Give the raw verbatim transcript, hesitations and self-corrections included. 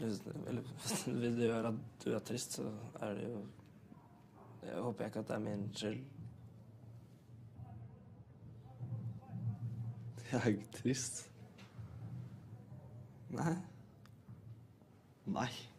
Hvis det, eller, hvis det gjør at du er trist, så er det jo Jeg håper ikke at det er min skyld. Jeg er ikke trist. Nei. Nei.